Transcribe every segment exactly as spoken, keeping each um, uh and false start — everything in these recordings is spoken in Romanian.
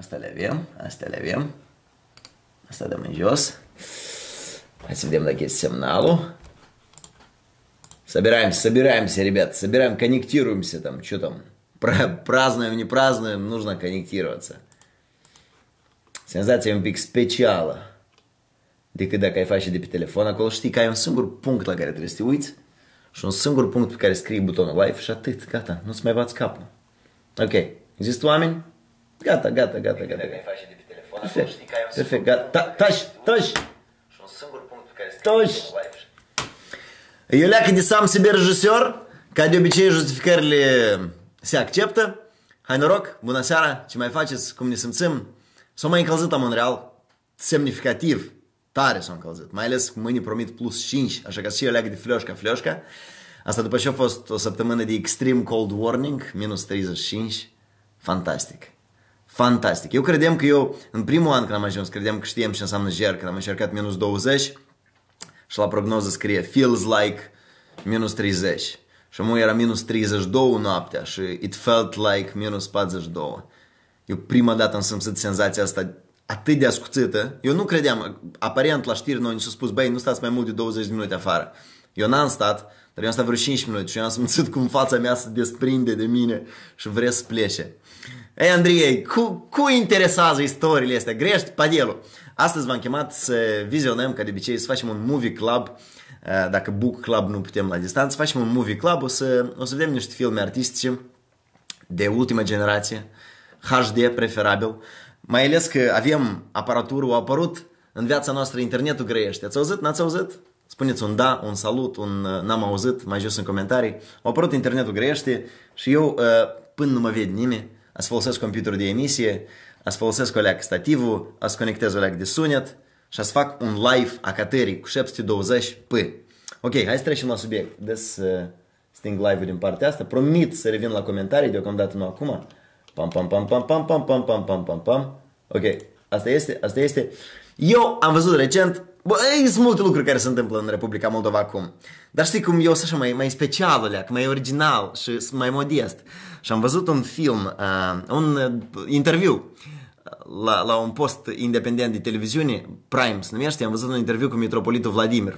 Asta le avem, asta le avem. Asta dăm în jos. Hai să vedem dacă este semналу. Собираемся, собираемся, ребят, собираем, коннектируемся там, что там, празднуем, не празднуем, нужно коннектироваться. Senzația e un pic specială decât dacă ai face de pe telefon. Acolo știi că ai un singur punct la care trebuie să te uiți și un singur punct pe care scrii butonul live și atât, gata, nu-ți mai bați capul. Ok, există oameni? Gata, gata, gata, gata. Dacă ai face de pe telefon, acolo știi că ai un singur punct. Perfect, taci, taci. Și un singur punct pe care scrii butonul live. Eu leacă de Sam Siber Regisseur, ca de obicei justificările se acceptă. Hai noroc, bună seara, ce mai faceți, cum ne simțim? S-a mai încălzit la Montreal, semnificativ, tare s-a încălzit, mai ales mâine promit plus cinci, așa că și eu leagă de flioșca, flioșca. Asta după ce a fost o săptămână de extreme cold warning, minus treizeci și cinci, fantastic, fantastic. Eu credeam că eu, în primul an când am ajuns, credeam că știam ce înseamnă ger, când am încercat minus douăzeci și la prognoză scrie feels like minus treizeci. Și mu era minus treizeci și doi noaptea și it felt like minus patruzeci și doi. Eu prima dată am simțit senzația asta atât de ascuțită. Eu nu credeam, aparent la știri noi ni s-a spus, băi, nu stați mai mult de douăzeci de minute afară. Eu n-am stat, dar eu am stat vreo cinci minute și eu am simțit cum fața mea se desprinde de mine și vrea să plece. Ei, Andrei, cu, cu interesează istoriile astea? Grești padelul. Astăzi v-am chemat să vizionăm, ca de obicei, să facem un movie club. Dacă book club nu putem la distanță, să facem un movie club, o să, o să vedem niște filme artistice de ultima generație, H D preferabil, mai ales că avem aparatură, a apărut în viața noastră internetul grăiește. Ați auzit? N-ați auzit? Spuneți un da, un salut, un n-am auzit, mai jos în comentarii. A apărut internetul grăiește și eu, până nu mă ved nimeni, ați folosesc computerul de emisie, ați folosesc o leacă stativul, ați conectez o leacă de sunet și ați fac un live a catării cu șapte sute douăzeci p. Ok, hai să trecem la subiect. Des uh, sting live-ul din partea asta. Promit să revin la comentarii, deocamdată nu acum. Pam, pam, pam, pam, pam, pam, pam, pam, pam, pam, pam. Ok, asta este, asta este. Eu am văzut recent, bă, sunt multe lucruri care se întâmplă în Republica Moldova acum. Dar știi cum eu sunt așa mai, mai special, leac, mai original și mai modest. Și am văzut un film, uh, un uh, interviu la, la un post independent de televiziune, Prime se numește, am văzut un interviu cu mitropolitul Vladimir.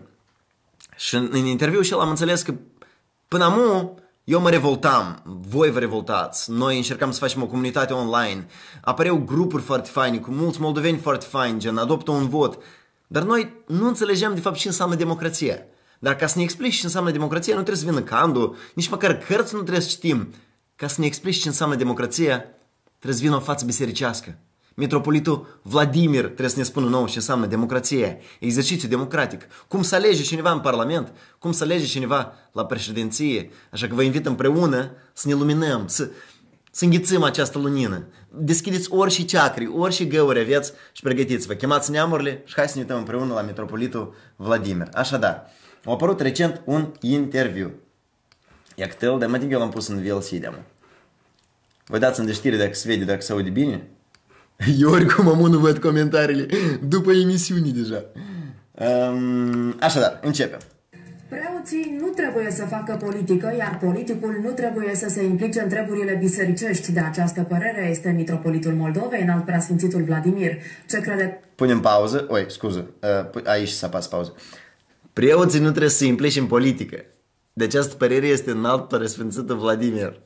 Și în, în interviu și el am înțeles că până acum eu mă revoltam, voi vă revoltați, noi încercam să facem o comunitate online, apăreau grupuri foarte faine, cu mulți moldoveni foarte faini, gen adoptă un vot, dar noi nu înțelegeam de fapt ce înseamnă democrație. Dar ca să ne explici ce înseamnă democrație, nu trebuie să vină Candu, nici măcar cărți nu trebuie să citim. Ca să ne explici ce înseamnă democrație, trebuie să vină o față bisericească. Mitropolitul Vladimir trebuie să ne spună nouă ce înseamnă democrație, exercițiu democratic, cum să alege cineva în Parlament, cum să alege cineva la președinție. Așa că vă invit împreună să ne luminăm, să, să înghițim această lunină. Deschideți orice ceacri, orice găuri aveți și pregătiți-vă. Chemați neamurile și hai să ne uităm împreună la mitropolitul Vladimir. Așadar, a apărut recent un interviu. Iactel, dar mă timp eu l-am pus în V L C de-amă. Vă dați în de știri dacă se vede, dacă se aude bine. Eu oricum am nu văd comentariile după emisiuni deja. Um, așadar, începem. Preoții nu trebuie să facă politică, iar politicul nu trebuie să se implice în treburile bisericești. De această părere este mitropolitul Moldovei, înalt preasfințitul Vladimir. Ce crede? Punem pauză. Oi, scuză. Uh, aici să apasă pauză. Preoții nu trebuie să se implice în politică. De această părere este înalt preasfințitul Vladimir.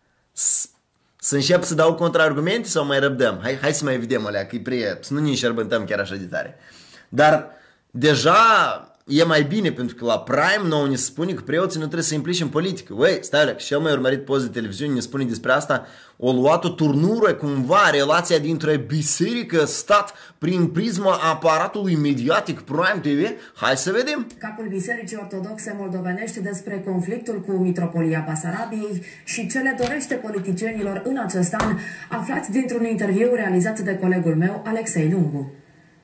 Să încep să dau contraargumente sau mai răbdăm? Hai, hai să mai vedem alea, că e prea, să nu ne înșerbântăm chiar așa de tare. Dar deja e mai bine, pentru că la Prime nouă ne spune că preoții nu trebuie să se implice în politică. Ui, stai alea, că cel mai urmărit post de televiziune ne spune despre asta, o luat o turnură cumva relația dintre biserică, stat, prin prisma aparatului mediatic Prime T V. Hai să vedem. Capul Bisericii Ortodoxe moldovenești despre conflictul cu Mitropolia Basarabiei și ce le dorește politicienilor în acest an, aflați dintr-un interviu realizat de colegul meu, Alexei Lungu.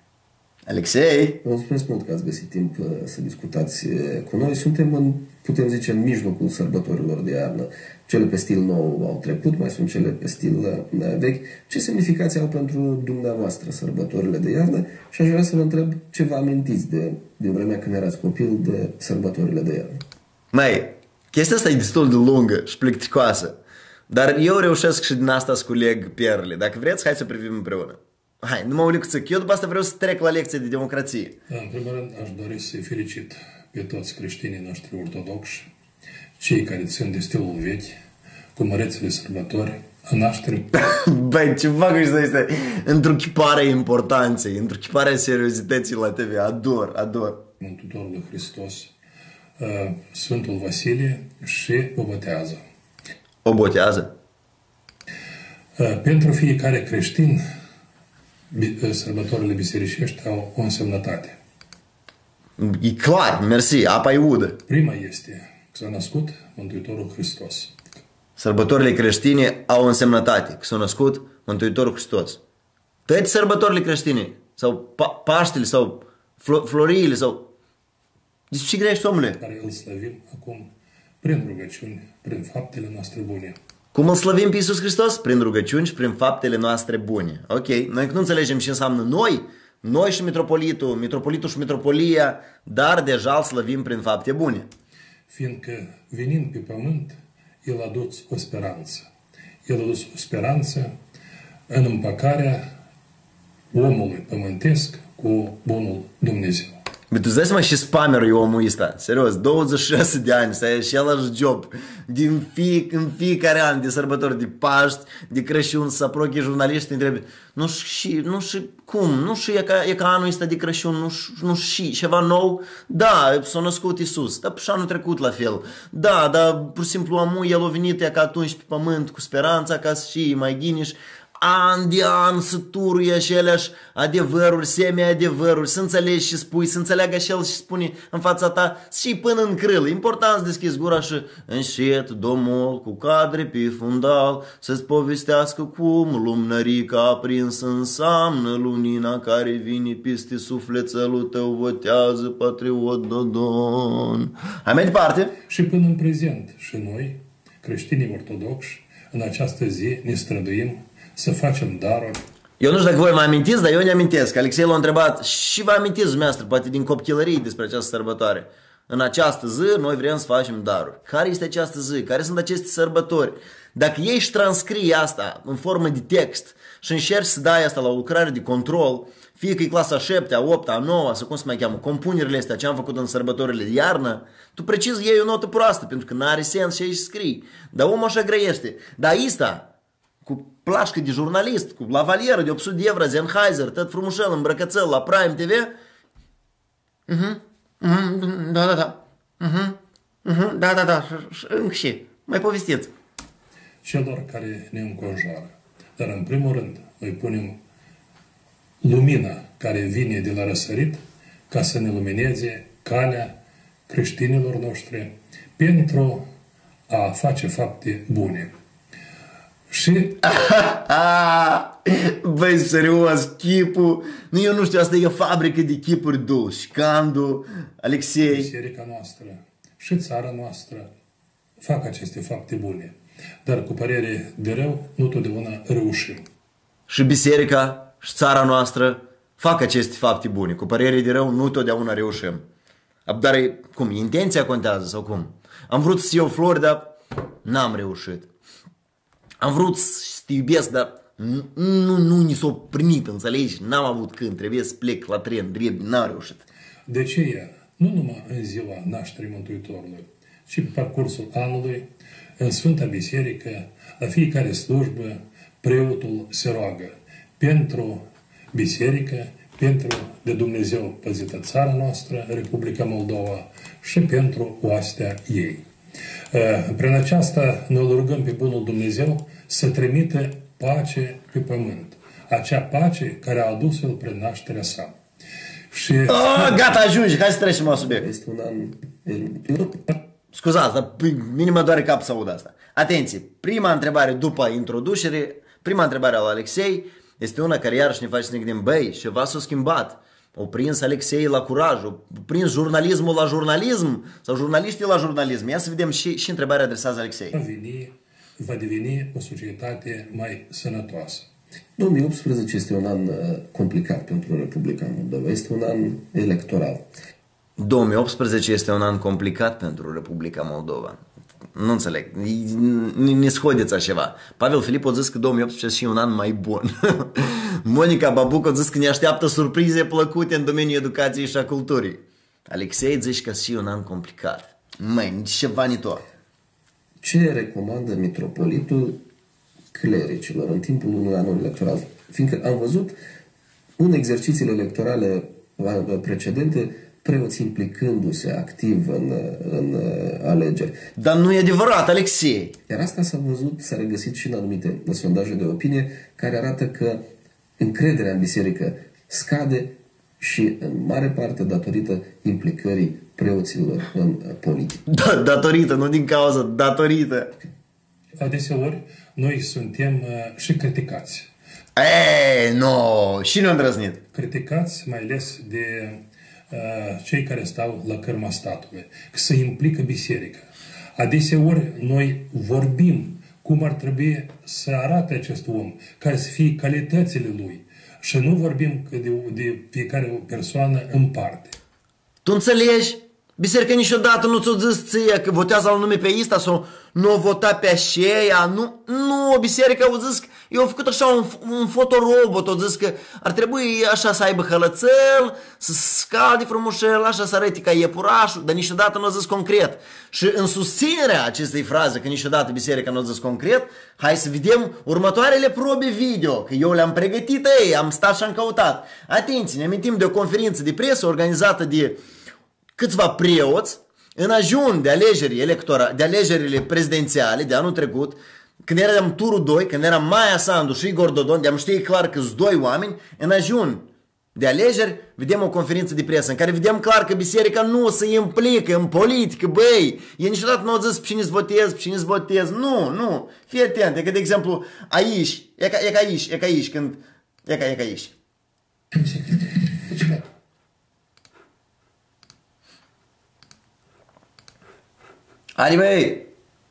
Alexei! Vă mulțumesc mult că ați găsit timp să discutați cu noi. Suntem, în, putem zice, în mijlocul sărbătorilor de iarnă. Cele pe stil nou au trecut, mai sunt cele pe stil vechi. Ce semnificație au pentru dumneavoastră sărbătorile de iarnă? Și aș vrea să vă întreb ce vă amintiți de, de vremea când erați copil de sărbătorile de iarnă. Mai, chestia asta e destul de lungă și plicticoasă. Dar eu reușesc și din asta să culeg perle. Dacă vreți, hai să privim împreună. Hai, numai o lecție. Eu după asta vreau să trec la lecție de democrație. Da, în primul rând, aș dori să-i felicit pe toți creștinii noștri ortodoxi, cei care țin de stilul vechi, cu mărețele sărbători, a nașterii. Băi, ce fac ăștia este întruchiparea importanței, întruchiparea seriozității la T V. Ador, ador. Mântuitorului Hristos, Sfântul Vasilie și o botează. O botează? Pentru fiecare creștin, sărbătorile bisericești au o însemnătate. E clar, mersi, apa e udă. Prima este că s-a născut Mântuitorul Hristos. Sărbătorile creștine au o însemnătate, că s-a născut Mântuitorul Hristos. Toate sărbătorile creștine, sau pa Paștele, sau flo Floriile, sau... Deci ce grești, omule? Care îl slăvim acum prin rugăciuni, prin faptele noastre bune. Cum îl slăvim pe Iisus Hristos? Prin rugăciuni și prin faptele noastre bune. Ok, noi nu înțelegem ce înseamnă noi, noi și mitropolitul, mitropolitul și mitropolia, dar deja îl slăvim prin fapte bune. Fiindcă venind pe pământ, El a dus o speranță. El a dus o speranță în împăcarea omului pământesc cu bunul Dumnezeu. Bă, tu îți dai seama și spamerul e omul ăsta. Serios, douăzeci și șase de ani, să ai și același job. Din fie, în fiecare an de sărbători, de Paști, de Crăciun, să aproche jurnaliști, te întrebi, nu și, nu și cum, nu și e ca, e ca anul ăsta de Crăciun, nu, nu și ceva nou? Da, s-a născut Iisus, dar și anul trecut la fel. Da, dar pur și simplu amul, el a venit ea ca atunci pe pământ cu speranța ca și mai ghiniș. An de an să turuie aceleași adevăruri, semi-adevăruri, să înțelegi și spui, să înțeleagă și el și spune în fața ta și până în crâl. Important să deschizi gura și încet, domol, cu cadre pe fundal, să-ți povestească cum lumnărica aprins înseamnă lunina care vine peste sufletelul tău, votează patriot Dodon. Hai mai departe. Și până în prezent și noi, creștinii ortodoxi, în această zi ne străduim să facem daruri. Eu nu știu dacă voi mă amintiți, dar eu ne amintesc. Alexei l-a întrebat și vă amintiți dumneavoastră, poate din copilărie despre această sărbătoare. În această zi noi vrem să facem daruri. Care este această zi? Care sunt aceste sărbători? Dacă ei își transcrie asta în formă de text și încerci să dai asta la o lucrare de control, fie că e clasa a șaptea, a opta, a noua, sau cum se mai cheamă, compunerile astea, ce am făcut în sărbătorile de iarnă, tu precis iei o notă proastă, pentru că n-are sens și aici scrii. Dar omul așa grăiește. Dar asta, cu plașcă de jurnalist, cu lavalieră de opt sute de euro, Sennheiser, tot frumușel, îmbrăcățel la Prime T V. Mhm, mhm, da, da, da. Mhm, mhm, da, da, da. Încă și. Mai povestiți. Celor care ne înconjoară. Dar în primul rând, noi punem lumina care vine de la răsărit ca să ne lumineze calea creștinilor noștri pentru a face fapte bune. Și... Băi, serios, chipul. Nu, eu nu știu, asta e o fabrică de chipuri dulci. Candu, Alexei. Biserica noastră și țara noastră fac aceste fapte bune. Dar cu părere de rău, nu totdeauna reușim. Și biserica și țara noastră fac aceste fapte bune. Cu părere de rău, nu totdeauna reușim. Dar cum, intenția contează sau cum? Am vrut să iau flori, dar n-am reușit. Am vrut să te iubesc, dar nu, nu, nu ni s-o primit, înțelegi? N-am avut când, trebuie să plec la tren drept, n-am reușit. De aceea, nu numai în ziua nașterii Mântuitorului, ci pe parcursul anului, în Sfânta Biserică, la fiecare slujbă, preotul se roagă pentru biserică, pentru de Dumnezeu păzită țara noastră, Republica Moldova, și pentru oastea ei. Prin aceasta ne rugăm pe Bunul Dumnezeu să trimită pace pe pământ. Acea pace care a adus-o prin nașterea sa. Și... Oh, gata, ajungi, hai să trecem la subiect. Este un an... Scuzați, dar minim mă doare cap să aud asta. Atenție, prima întrebare după introducere, prima întrebare a lui Alexei este una care iarăși ne face să ne gândim, băi, ceva s-a schimbat. O prins Alexei la curaj, o prins jurnalismul la jurnalism sau jurnaliștii la jurnalism. Ia să vedem și, și întrebarea adresează Alexei. Va, veni, va deveni o societate mai sănătoasă. două mii optsprezece este un an complicat pentru Republica Moldova. Este un an electoral. două mii optsprezece este un an complicat pentru Republica Moldova. Nu înțeleg. Ne schodeți așa. Pavel Filip a zis că două mii optsprezece și un an mai bun. Monica Babuc a zis că ne așteaptă surprize plăcute în domeniul educației și a culturii. Alexei zice că și un an complicat. Măi, nici ceva ni tot. Ce recomandă mitropolitul clericilor în timpul unui an electoral? Fiindcă am văzut în exercițiile electorale precedente preoții implicându-se activ în, în alegeri. Dar nu e adevărat, Alexei! Iar asta s-a văzut, s-a regăsit și în anumite sondaje de opinie care arată că încrederea în biserică scade și în mare parte datorită implicării preoților în politică. Da, datorită, nu din cauza, datorită. Adeseori noi suntem uh, și criticați. Eee, nu, și nu îndrăznit. Criticați mai ales de uh, cei care stau la cărma statului, că se implică biserica. Adeseori noi vorbim cum ar trebui să arate acest om, care să fie calitățile lui. Și nu vorbim de, de fiecare persoană în parte. Tu înțelegi? Biserica niciodată nu ți-o zis ție că votează al nume pe ăsta sau nu o vota pe aceea. Nu, nu, biserica au zis că eu au făcut așa un, un fotorobot, au zis că ar trebui așa să aibă hălățel, să scalde frumușel, așa să arăte ca iepurașul, dar niciodată nu au zis concret. Și în susținerea acestei fraze, că niciodată biserica nu a zis concret, hai să vedem următoarele probe video, că eu le-am pregătit, ei, am stat și am căutat. Atenție, ne amintim de o conferință de presă organizată de câțiva preoți în ajun de alegeri electorale, de alegerile prezidențiale de anul trecut, când eram turul doi, când eram Maia Sandu și Igor Dodon, de-am știe clar că sunt doi oameni, în ajun de alegeri, vedem o conferință de presă în care vedem clar că biserica nu se implică în politică, băi, e niciodată nu au zis pe cine-ți votez, pe cine-ți votez, nu, nu, fii atent, e că de exemplu aici, e ca, e ca aici, e ca aici, când, e ca, e ca aici. Hai, băi!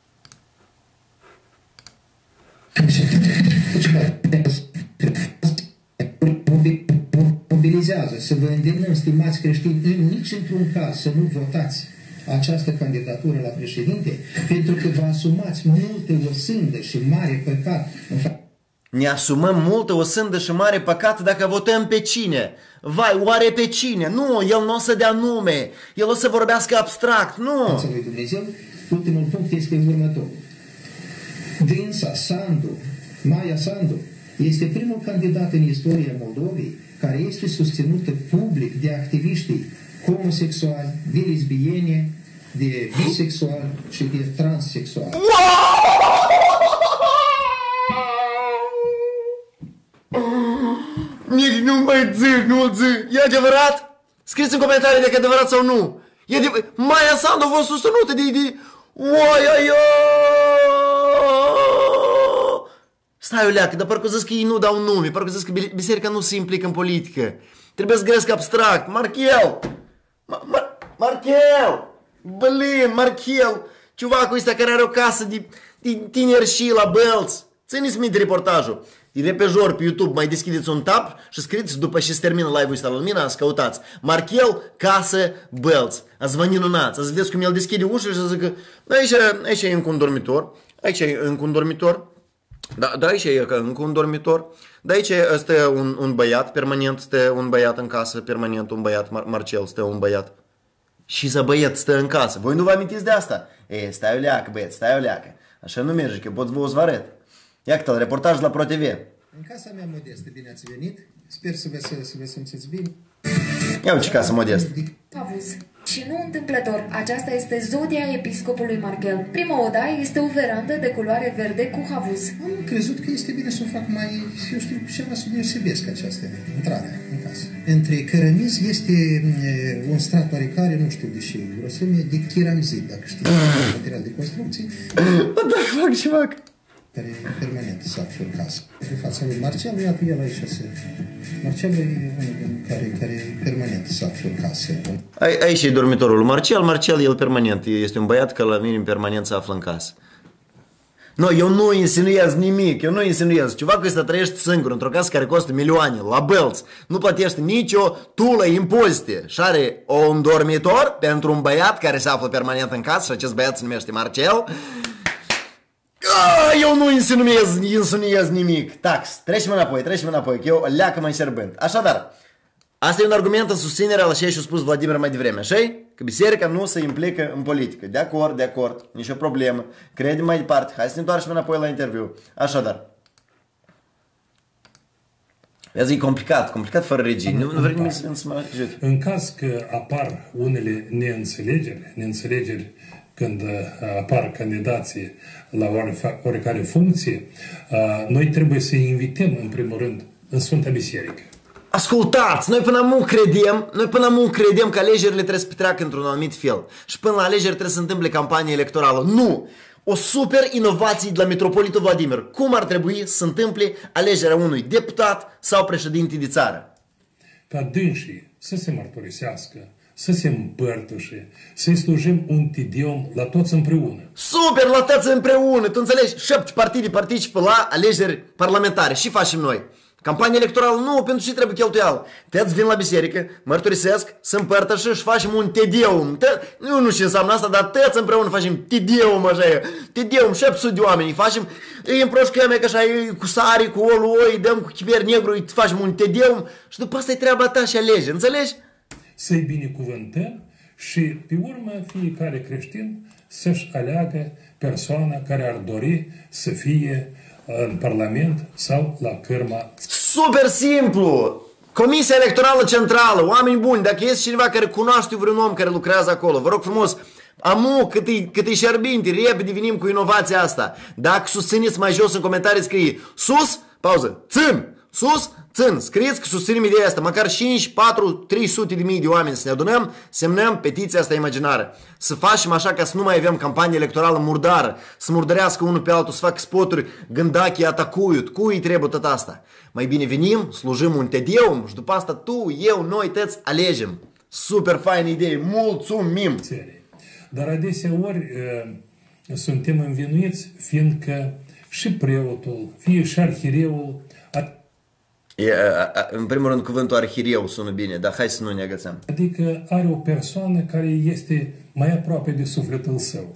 Mobilizează să vă îndemnăm, stimați creștini, nici într-un caz să nu votați această candidatură la președinte, pentru că vă asumați multe o sândă și mare păcat. Ne asumăm multă o sândă și mare păcat dacă votăm pe cine? Vai, oare pe cine? Nu, el nu o să dea nume, el o să vorbească abstract, nu! Fața lui Dumnezeu, ultimul punct este următorul. Dânsa, Sandu, Maia Sandu, este primul candidat în istoria Moldovei care este susținută public de activiștii homosexuali, de lesbiene, de bisexuali și de transsexuali. Nici nu mai zic, nu zic. E adevărat? Scrieți în comentarii dacă e adevărat sau nu. E adevărat. Maia Sandu a fost susținută de... de... Oia-ia! Stai o leacă, dar parcă zis că ei nu dau nume, parcă zis că biserica nu se implică în politică. Trebuie să găsesc abstract. Marchel! Ma Mar Marchel! Blin, Marchel! Ciuvacul ăsta care are o casă de, de tineri și la Belts. Țineți minte reportajul. E repejor pe YouTube, mai deschideți un tab și scrieți după ce se termină live-ul ăsta la lumina, să căutați Marchel, casă, Belts. Ați vă minunați, ați vedeți cum el deschide ușile și zic că aici, aici e încă un dormitor, aici e încă un dormitor, da, da, aici e încă un dormitor, da, aici este un, un băiat permanent, stă un băiat în casă, permanent un băiat, Mar Marcel stă un băiat. Și să băiat stă în casă. Voi nu vă amintiți de asta? E, stai o leacă, băieți, stai o leacă. Așa nu merge, că pot vă o zvarăt. Iată-l, reportaj la ProTV. În casa mea modestă, bine ați venit. Sper să vă, să vă simțiți bine. Ia ce casă modestă. Havuz. Și nu întâmplător, aceasta este zodia episcopului Marchel. Prima odaie este o verandă de culoare verde cu havuz. Am crezut că este bine să o fac mai, eu știu, ceva subiesivesc această intrare în casă. Între cărămizi este e, un strat oarecare, nu știu de ce grosime, de chiramzit, dacă știți, material de construcție. What the fuck, ce fac? Care permanent s-a în casă. În fața lui Marcel, iată el aici se... Marcel e unul care, care permanent s-a în casă. Aici e dormitorul lui Marcel. Marcel, el permanent, este un băiat că la mine în permanent se află în casă. Nu, eu nu insinuez nimic, eu nu insinuez. Ceva că ăsta trăiește singur într-o casă care costă milioane, la Belți, nu plătește nicio tulă impozite și are un dormitor pentru un băiat care se află permanent în casă și acest băiat se numește Marcel. Eu nu insinuez, insinuez nimic. Tax, trecem înapoi, trecem înapoi, că eu leacă mai serbând. Așadar, asta e un argument în susținerea la ce și-a spus Vladimir mai devreme, așa? Că biserica nu se implică în politică. De acord, de acord, nicio problemă. Credem mai departe. Hai să ne întoarcem înapoi la interviu. Așadar. Vezi, e complicat, complicat fără regii. Nu, nu vrei nimic să mă ajut. În caz că apar unele neînțelegeri, neînțelegeri când apar candidații la oricare funcție, noi trebuie să invităm, în primul rând, în Sfânta Biserică. Ascultați, noi până acum credem, noi până acum credem că alegerile trebuie să petreacă într-un anumit fel. Și până la alegeri trebuie să se întâmple campanie electorală. Nu! O super inovație de la Mitropolitul Vladimir. Cum ar trebui să se întâmple alegerea unui deputat sau președinte de țară? Ca dânsii să se mărturisească, să se împărtășe, să-i slujim un tidion la toți împreună. Super, la toți împreună! Tu înțelegi? Șapte partide participă la alegeri parlamentare. Și facem noi? Campania electorală nu, pentru ce trebuie cheltuială. Tăți vin la biserică, mărturisesc, se împărtășă și facem un tedeum. Nu, nu ce înseamnă asta, dar tăți împreună facem tedeum, așa e. Tedeum, șapte sute de oameni, facem, îi împroșcăm, că așa, cu sare, cu olul oi, dăm cu chiper negru, îi facem un tedeum și după asta e treaba ta și alege, înțelegi? Să-i binecuvântăm și pe urmă fiecare creștin să-și aleagă persoana care ar dori să fie în Parlament sau la cârma. Super simplu! Comisia Electorală Centrală, oameni buni, dacă este cineva care cunoaște vreun om care lucrează acolo, vă rog frumos, amu, cât e, cât e șerbinte, repede venim cu inovația asta. Dacă susțineți mai jos în comentarii, scrie sus, pauză, țin, sus, țin, scrieți că susținem ideea asta, măcar cinci, patru, trei sute de mii de oameni să ne adunăm, semnăm petiția asta imaginară. Să facem așa ca să nu mai avem campanie electorală murdară, să murdărească unul pe altul, să facă spoturi, gândachii atacuiut, cui trebuie tot asta? Mai bine venim, slujim un tedeum și după asta tu, eu, noi, tăți alegem. Super faină idee, mulțumim! Dar adesea ori uh, suntem învinuiți, fiindcă și preotul, fie și arhireul. E, a, a, în primul rând, cuvântul arhireu sună bine, dar hai să nu ne agățăm. Adică are o persoană care este mai aproape de sufletul său.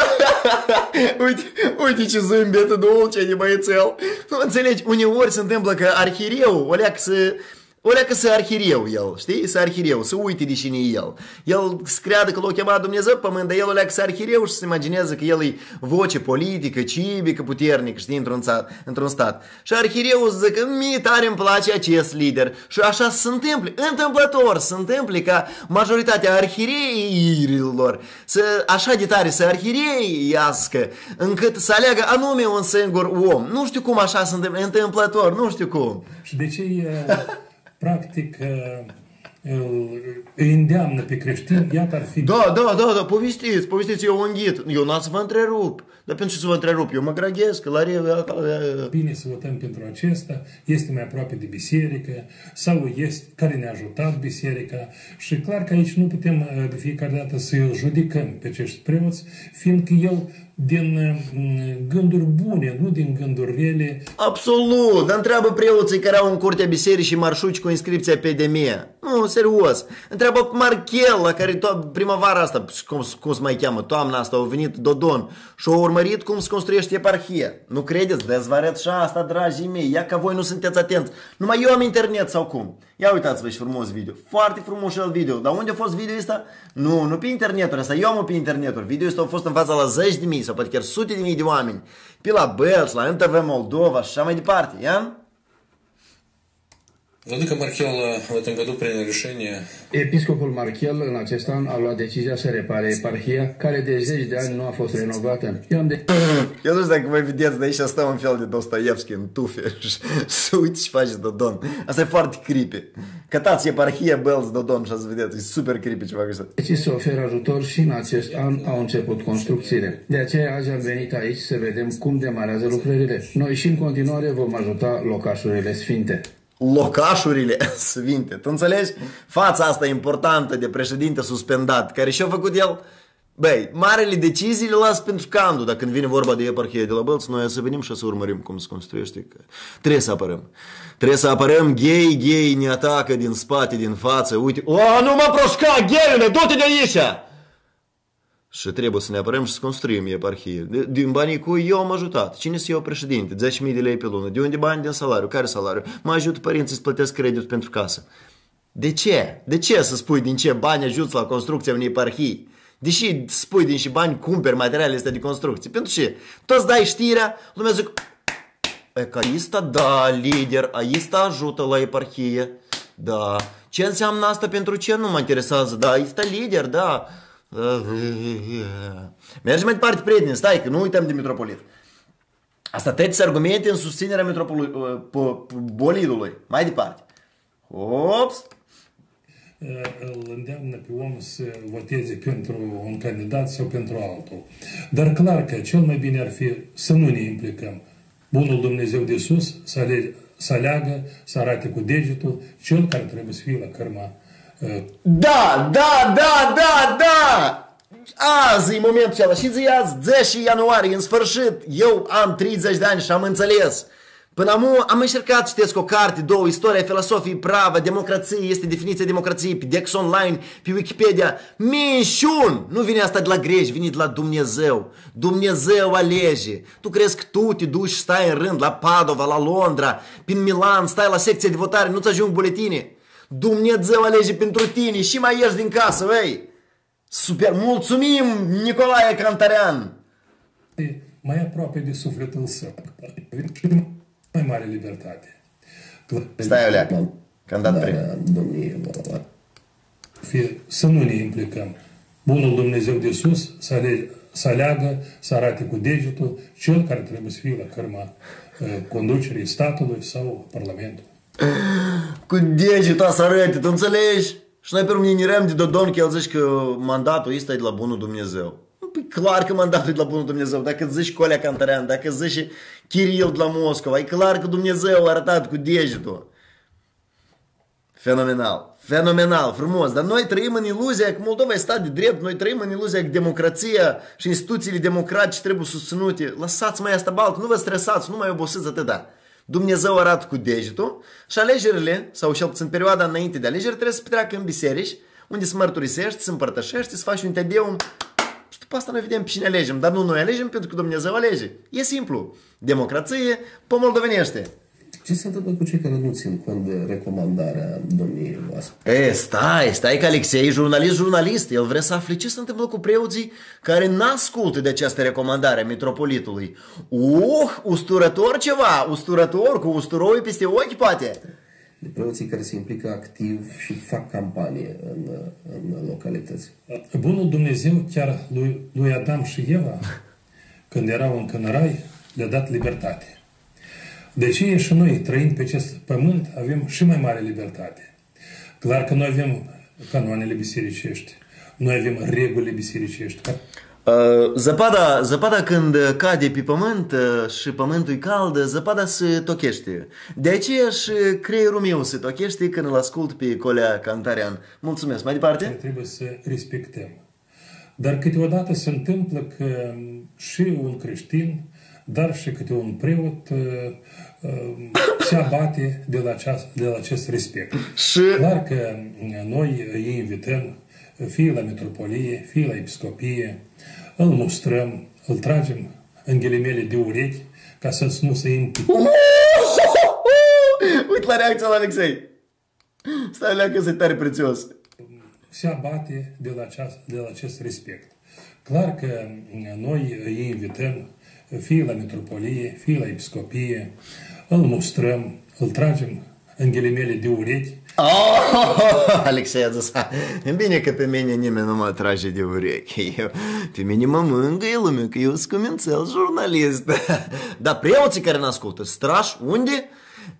uite, uite ce zâmbetă dulce de băiețel. Nu înțelegi, uneori se întâmplă că arhireu o leacă să... O leacă să arhireu el, știi? Să arhireu, să uite de cine e el. El se creadă că l-a chemat Dumnezeu pe pământ, dar el o leacă să arhireu și se imaginează că el e voce politică, civică, puternică, știi, într-un stat, într-un stat. Și arhireu zice că mie tare îmi place acest lider. Și așa se întâmplă, întâmplător se întâmplă ca majoritatea arhireilor să, așa de tare să arhireiască, încât să aleagă anume un singur om. Nu știu cum așa se întâmplă, întâmplător, nu știu cum. Și de ce e... Practic, îi îndeamnă pe creștini, iată ar fi... Da, da, da, da, povestiți, povestiți, eu unghit, eu n-am să vă întrerup, dar pentru ce să vă întrerup, eu mă graghesc, la re... Bine să votăm pentru acesta, este mai aproape de biserică, sau este care ne-a ajutat biserica și clar că aici nu putem de fiecare dată să îl judecăm pe acești preoți, fiindcă el din gânduri bune, nu din gânduri rele. Absolut, dar întreabă preoții care au în curtea bisericii marșuci cu inscripția pe demie. Nu, serios. Întreabă Marchel, la care to- primăvara asta, cum, cum se mai cheamă, toamna asta, a venit Dodon și a urmărit cum se construiește eparhia. Nu credeți? Vezi, vă arăt și asta, dragii mei. Ia că voi nu sunteți atenți. Numai eu am internet sau cum? Ia uitați-vă și frumos video. Foarte frumos și el video. Dar unde a fost video ăsta? Nu, nu pe internetul ăsta. Eu am pe internetul. Video ăsta a fost în fața la zeci de mii sau poate chiar sute de mii de oameni. Pe la Belts, la N T V Moldova și așa mai departe. Ia? Владыка Маркел в этом году принял решение. Episcopul Marchel în acest an a luat decizia să repare eparhia, care de zeci de ani nu a fost renovată. Eu am de... Eu nu știu dacă voi vedeți, de aici stau un fel de Dostoevski în tufe și să uite ce face Dodon. Asta e foarte creepy. Cătați eparhia Belts Dodon și să vedeți, e super creepy ceva găsit. Decis să oferă ajutor și în acest an au început construcțiile. De aceea azi am venit aici să vedem cum demarează lucrările. Noi și în continuare vom ajuta locașurile sfinte. Locașurile sfinte. Tu înțelegi? Fața asta importantă de președinte suspendat, care și-a făcut el Băi, marele decizii le las pentru Candu, dar când vine vorba de eparhie de la Bălți, noi să venim și să urmărim cum se construiește. Că trebuie să apărăm. Trebuie să apărăm gay, gay ne atacă din spate, din față. Uite, o, nu mă proșca, gayule, du-te de aici! Și trebuie să ne apărăm și să construim eparhie. Din banii cui eu am ajutat. Cine să iau președinte? zece mii de lei pe lună. De unde bani? Din salariu. Care salariu? Mă ajută părinții să plătesc creditul pentru casă. De ce? De ce să spui din ce bani ajuți la construcția unei eparhii? Deși spui din ce bani cumperi materialele astea de construcție. Pentru ce? Toți dai știrea, lumea zic, e că aista, da, lider, aista ajută la eparhie. Da. Ce înseamnă asta pentru ce? Nu mă interesează. Da, aista lider, da. Mergem mai departe, prieteni, stai că nu uităm de Mitropolit. Asta toate argumente în susținerea bolidului. Mai departe. Ops! Îl îndeamnă pe om să voteze pentru un candidat sau pentru altul. Dar clar că cel mai bine ar fi să nu ne implicăm. Bunul Dumnezeu de sus să, ale, să aleagă, să arate cu degetul cel care trebuie să fie la cărma. Da, da, da, da, da! Azi e momentul acela. Și zi azi, zece ianuarie, în sfârșit, eu am treizeci de ani și am înțeles. Până acum am încercat să citesc o carte, două, istoria filosofiei pravă, democrație, este definiția democrației, pe Dex Online, pe Wikipedia. Minciun! Nu vine asta de la greci, vine de la Dumnezeu. Dumnezeu alege. Tu crezi că tu te duci și stai în rând la Padova, la Londra, prin Milan, stai la secția de votare, nu-ți ajung buletine. Dumnezeu alege pentru tine și mai ieși din casă, vei. Super, mulțumim, Nicolae Cantarean. Mai aproape de sufletul său. Mai mare libertate. Stai, Oleac, că am dat primul. Să nu ne implicăm. Bunul Dumnezeu de sus să, ale, să aleagă, să arate cu degetul cel care trebuie să fie la cărma uh, conducerii statului sau parlamentului. Cu degetul să arate, tu înțelegi? Și noi pe urmă ne răm de Dodon că el zice că mandatul ăsta e de la Bunul Dumnezeu. Păi clar că mandatul e de la Bunul Dumnezeu. Dacă zici Colea Cantarean, dacă zici Chiril de la Moscova, e clar că Dumnezeu a arătat cu degetul. Fenomenal. Fenomenal, frumos. Dar noi trăim în iluzia că Moldova e stat de drept, noi trăim în iluzia că democrația și instituțiile democratice trebuie susținute. Lăsați mai asta baltă, nu vă stresați, nu mai obosiți atâta. Dumnezeu arată cu degetul și alegerile, sau cel puțin perioada înainte de alegeri, trebuie să petreacă în biserici, unde să mărturisești, să împărtășești, să faci un tedeum. Și după asta noi vedem pe cine alegem, dar nu noi alegem pentru că Dumnezeu alege. E simplu. Democrație pe moldovenește. Ce se întâmplă cu cei care nu țin cont de recomandarea domniei voastre? E, stai, stai că Alexei e jurnalist, jurnalist. El vrea să afle ce se întâmplă cu preoții care n-ascultă de această recomandare a mitropolitului. Uh, usturător ceva, usturător, cu usturoi peste ochi, poate. De preoții care se implică activ și fac campanie în, în localități. Bunul Dumnezeu chiar lui, lui Adam și Eva, când erau încă în rai, le-a dat libertate. De ce și noi, trăind pe acest pământ, avem și mai mare libertate. Clar că noi avem canoanele bisericești, noi avem regulile bisericești. Zăpada, zăpada când cade pe pământ și pământul e cald, zăpada se tochește. De aceea și creierul meu se tochește când îl ascult pe Colea Cantarean. Mulțumesc. Mai departe? Trebuie să respectăm. Dar câteodată se întâmplă că și un creștin, dar și câte un preot se abate de la, aceast, de la acest respect. Și... Clar că noi îi invităm fie la metropolie, fie la episcopie, îl mustrăm, îl tragem în ghilimele de urechi ca să nu se implice. Uite la reacția la Alexei. Stai la că e tare prețios. Se abate de la, aceast, de la acest respect. Clar că noi îi invităm fie la metropolie, fie la episcopie, îl mustrăm, îl tragem în ghilimele de urechi. Oh, Alexei a zis, bine că pe mine nimeni nu mă trage de urechi. Eu, pe mine mă mângâie lumea că eu sunt cumințel jurnalist. Dar preoții care ne ascultă, strași, unde?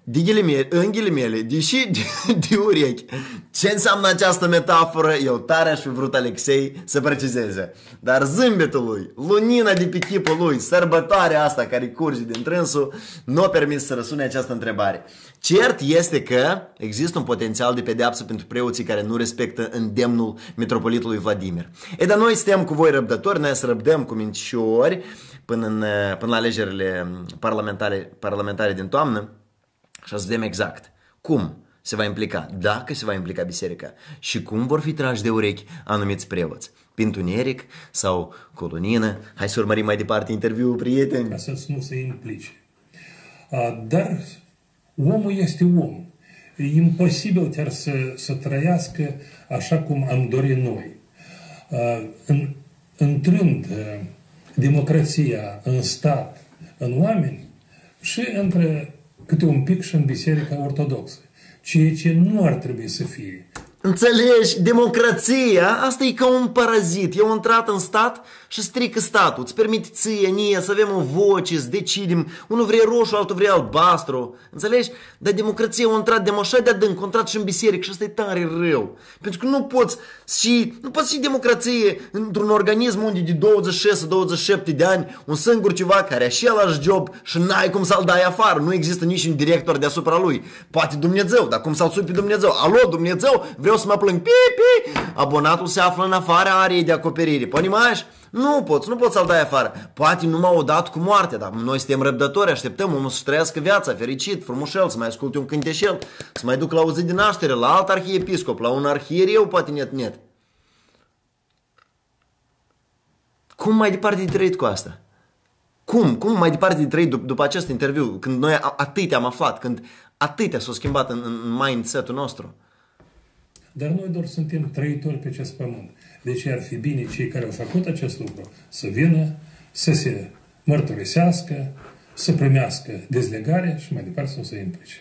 de ghilimele, în ghilimele, deși de, de urechi. Ce înseamnă această metaforă? Eu tare aș fi vrut Alexei să precizeze. Dar zâmbetul lui, lunina de pe chipul lui, sărbătoarea asta care curge din trânsul, nu a permis să răsune această întrebare. Cert este că există un potențial de pedeapsă pentru preoții care nu respectă îndemnul metropolitului Vladimir. E, dar noi suntem cu voi răbdători, noi să răbdăm cu minciori până, în, până la alegerile parlamentare, parlamentare din toamnă. Și să vedem exact cum se va implica, dacă se va implica biserica și cum vor fi trași de urechi anumiți preoți. Pintuneric sau colonină. Hai să urmărim mai departe interviul, prieteni. Ca să nu se implice. Dar omul este om. E imposibil chiar să, să trăiască așa cum am dorit noi. În, intrând democrația în stat, în oameni și între câte un pic și în Biserica Ortodoxă. Ceea ce nu ar trebui să fie. Înțelegi? Democrația, asta e ca un parazit. Eu am intrat în stat și strică statul. Îți permite ție, nie, să avem o voce, să decidem. Unul vrea roșu, altul vrea albastru. Înțelegi? Dar democrația a intrat de așa de adânc, a intrat și în biserică și asta e tare rău. Pentru că nu poți și nu poți și democrație într-un organism unde de douăzeci și șase douăzeci și șapte de ani un singur ceva care are același job și n-ai cum să-l dai afară. Nu există niciun director deasupra lui. Poate Dumnezeu, dar cum să-l sui pe Dumnezeu? Alo, Dumnezeu, vreau să mă plâng, pi, pi, abonatul se află în afara arei de acoperire. Ponimași? Nu poți, nu poți să-l dai afară. Poate numai odată cu moartea, dar noi suntem răbdători, așteptăm omul să trăiască viața, fericit, frumușel, să mai asculte un cânteșel, să mai duc la o zi de naștere, la alt arhiepiscop, la un arhiereu, poate net-net. Cum mai departe de trăit cu asta? Cum? Cum mai departe de trăit dup- după acest interviu, când noi atâtea am aflat, când atâtea s-au schimbat în, în mindset-ul nostru? Dar noi doar suntem trăitori pe acest pământ. Deci ar fi bine cei care au făcut acest lucru să vină, să se mărturisească, să primească dezlegarea și mai departe să o se implice.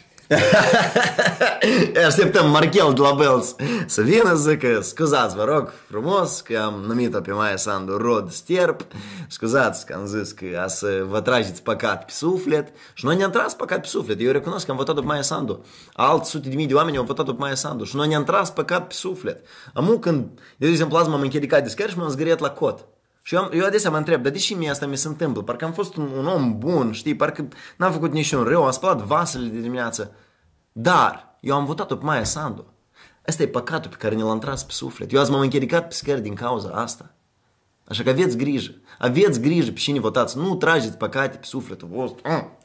Așteptăm Marchel de la Bells să vină, zică, scuzați, vă rog frumos că am numit-o pe Maia Sandu rod sterp, scuzați că am zis că a să vă trageți păcat pe suflet și noi ne-am tras păcat pe suflet. Eu recunosc că am votat după Maia Sandu, alți sute de mii de oameni au votat după Maia Sandu și noi ne-am tras păcat pe suflet. Amu când, de exemplu, azi m-am închiricat de scări și m-am zgâriat la cot. Și eu, am, eu adesea mă întreb, dar de ce mie asta mi se întâmplă? Parcă am fost un, un om bun, știi, parcă n-am făcut niciun rău, am spălat vasele de dimineață. Dar eu am votat-o pe Maia Sandu. Asta e păcatul pe care ne l-am tras pe suflet. Eu azi m-am închiricat pe scări din cauza asta. Așa că aveți grijă. Aveți grijă pe cine votați. Nu trageți păcate pe sufletul vostru.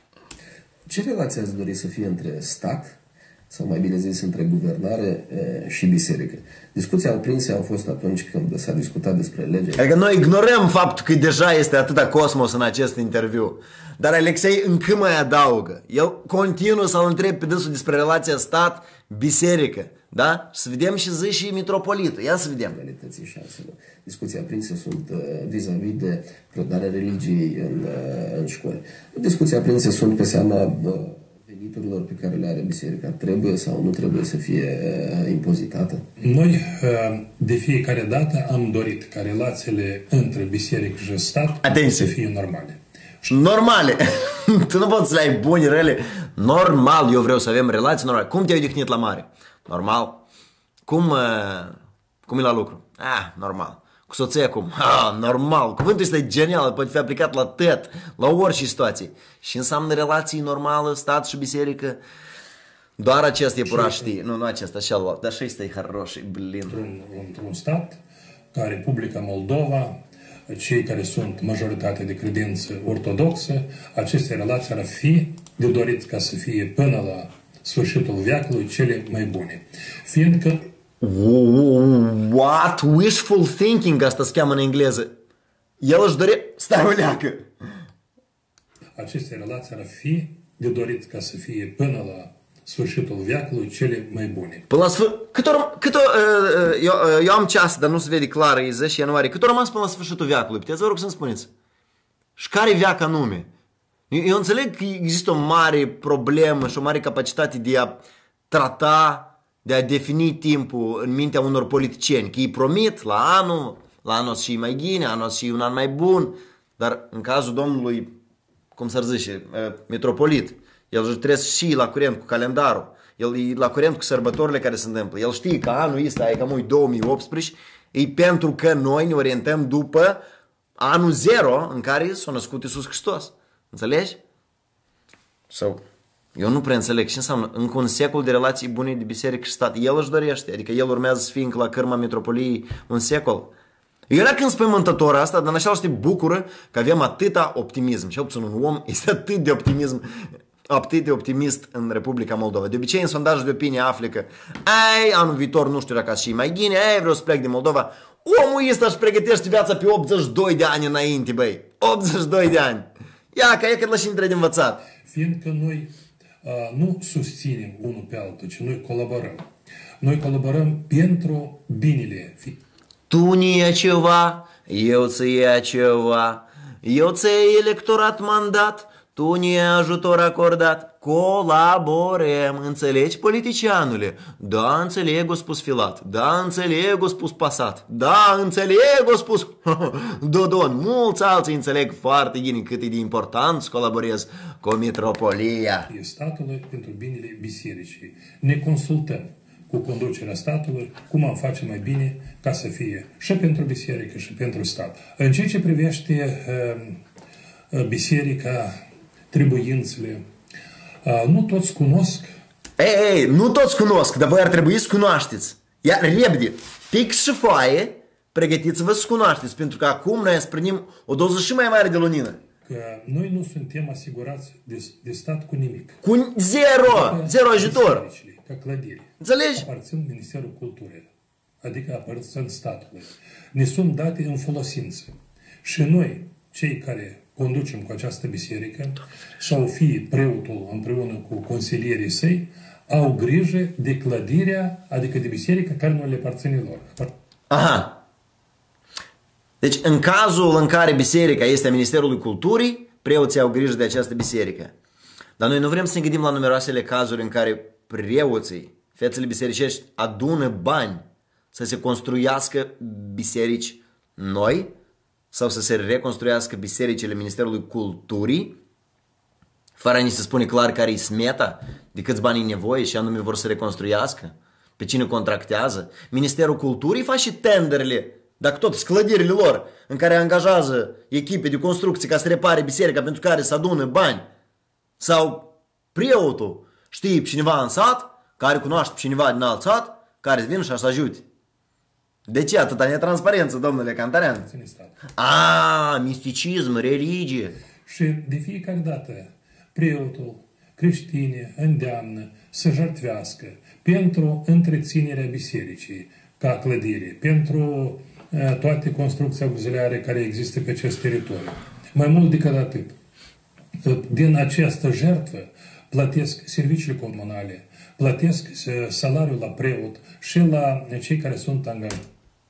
Ce relație ați dori să fie între stat, sau mai bine zis între guvernare e, și biserică? Discuția aprinse a fost atunci când s-a discutat despre lege. Adică noi ignorăm faptul că deja este atâta cosmos în acest interviu. Dar Alexei încă mai adaugă. El continuă să-l întrebe pe dânsul despre relația stat-biserică. Da? Să vedem și zi și mitropolitul. Ia să vedem. Discuții aprinse sunt uh, vis-a-vis de predarea religiei în, uh, în școli. Discuții aprinse sunt pe seama uh, veniturilor pe care le are biserica. Trebuie sau nu trebuie să fie uh, impozitată? Noi uh, de fiecare dată am dorit ca relațiile între biserică și stat Atenție. să fie normale. Normale. Tu nu poți să le ai buni, rele. Normal, eu vreau să avem relații normale. Cum te-ai odihnit la mare? Normal. Cum, uh, cum e la lucru? Ah, normal. Cu soția cum? Ah, normal. Cuvântul este genial, poate fi aplicat la tot, la orice situație. Și înseamnă relații normale, stat și biserică. Doar acest e pura știi. Nu, nu acesta, celălalt. Dar și ăsta e haroș, blin. Într-un, într-un stat ca Republica Moldova, cei care sunt majoritatea de credință ortodoxă, aceste relații ar fi de dorit ca să fie până la sfârșitul veacului cele mai bune. Fiindcă What? Wishful thinking, asta se cheamă în engleză. El își dore... Stai o leacă. Aceste relații ar fi de dorit ca să fie până la sfârșitul veacului cele mai bune. Până la sfârșit... Cât or... Cât o... Uh, eu, uh, eu am ceas, dar nu se vede clar, e zece ianuarie. Cât o rămas până la sfârșitul veacului? Puteți, vă rog să-mi spuneți. Și care veac anume? Eu, eu înțeleg că există o mare problemă și o mare capacitate de a trata, de a defini timpul în mintea unor politicieni. Că îi promit la anul, la anul și mai bine, anul și un an mai bun. Dar în cazul domnului, cum s-ar zice, uh, metropolit, El trebuie să și la curent cu calendarul. El e la curent cu sărbătorile care se întâmplă. El știe că anul ăsta e cam două mii optsprezece, e pentru că noi ne orientăm după anul zero în care s-a născut Iisus Hristos. Înțelegi? Sau, eu nu prea înțeleg ce înseamnă încă un secol de relații bune de biserică și stat. El își dorește, adică el urmează să fie încă la cârma metropoliei un secol. Era când spământător asta, dar în același timp bucură că avem atâta optimism. Cel puțin un om este atât de optimism, atât de optimist în Republica Moldova. De obicei în sondajul de opinie află că ai, anul viitor nu știu dacă și mai bine, ai, vreau să plec din Moldova. Omul ăsta își pregătește viața pe optzeci și doi de ani înainte, băi. optzeci și doi de ani. Ia, că e cât lăși între de învățat. Fiindcă noi uh, nu susținem unul pe altul, ci noi colaborăm. Noi colaborăm pentru binele. Tu ne ia ceva, eu ți ia ceva, eu ți-ai electorat mandat, tu ne ia ajutor acordat, colaborăm, înțelegi, politicianule? Da, înțeleg, o spus Filat, da, înțeleg, o spus Pasat, da, înțeleg, o spus Dodon, mulți alții înțeleg foarte bine cât e de important să colaborez cu metropolia. Statului pentru binele bisericii. Ne consultăm cu conducerea statului, cum am face mai bine ca să fie și pentru biserică și pentru stat. În ceea ce privește uh, biserica, trebuințele, uh, nu toți cunosc. Ei, ei, nu toți cunosc, dar voi ar trebui să cunoașteți. Iar repede, pix și foaie, pregătiți-vă să cunoașteți, pentru că acum noi împlinim o doză și mai mare de lumină. Că noi nu suntem asigurați de, de stat cu nimic. Cu zero, zero ajutor. Ca clădiri. Înțelegi? Aparțin Ministerul Culturii, adică aparțin statului. Ne sunt date în folosință. Și noi, cei care conducem cu această biserică, sau fie preotul împreună cu consilierii săi, au grijă de clădirea, adică de biserică care nu le aparține lor. Aha. Deci în cazul în care biserica este a Ministerului Culturii, preoții au grijă de această biserică. Dar noi nu vrem să ne gândim la numeroasele cazuri în care preoții, fețele bisericești adună bani să se construiască biserici noi sau să se reconstruiască bisericile Ministerului Culturii, fără a ni se spune clar care e smeta, de câți bani e nevoie și anume vor să reconstruiască, pe cine contractează. Ministerul Culturii face și tenderele, dacă tot sclădirile lor, în care angajează echipe de construcție ca să repare biserica pentru care să adună bani. Sau preotul știe pe cineva în sat, care cunoaște pe cineva din alt sat, care vin și să ajute. De ce atâta netransparență, domnule Cantarean? A, misticism, religie. Și de fiecare dată preotul creștine îndeamnă să jertfească pentru întreținerea bisericii ca clădire, pentru uh, toate construcții auxiliare care există pe acest teritoriu. Mai mult decât atât, din această jertfă plătesc serviciile comunale, plătesc salariul la preot și la cei care sunt angajați.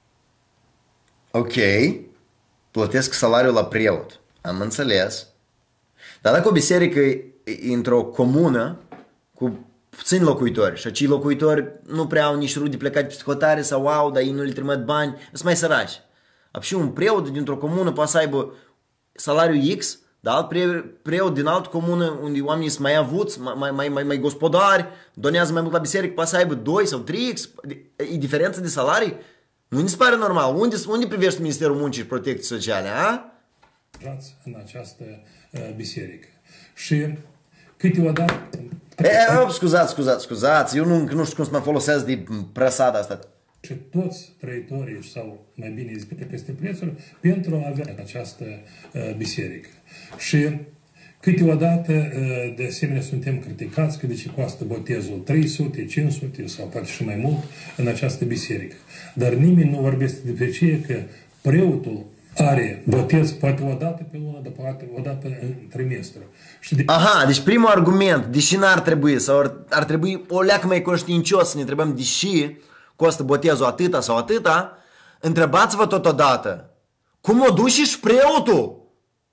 Ok, plătesc salariul la preot. Am înțeles. Dar dacă o biserică e într-o comună cu puțini locuitori și acei locuitori nu prea au nici rude plecate pe hotare sau au, dar ei nu le trimit bani, sunt mai săraci. Și un preot dintr-o comună poate să aibă salariul X, dar alt pre, preot din altă comună unde oamenii sunt mai avuți, mai, mai, mai, mai gospodari, donează mai mult la biserică, poate să aibă doi sau trei X. E diferență de salarii? Nu mi se pare normal. Unde, unde privește Ministerul Muncii și Protecției Sociale, a? În această uh, biserică. Și câteodată... E, scuzați, scuzați, scuzați. Eu nu, nu știu cum să mă folosesc de prăsada asta. Și toți trăitorii sau mai bine zis peste prețuri pentru a avea această uh, biserică. Și câteodată uh, de asemenea suntem criticați că de ce costă botezul trei sute, cinci sute sau poate și mai mult în această biserică. Dar nimeni nu vorbește despre ce că preotul are botez poate o dată pe lună, dar poate o dată în trimestru. Și de... Aha, deci primul argument, deși n-ar trebui, sau ar, ar trebui o leacă mai conștiincios să ne întrebăm deși costă botezul atâta sau atâta, întrebați-vă totodată, cum o duci și preotul?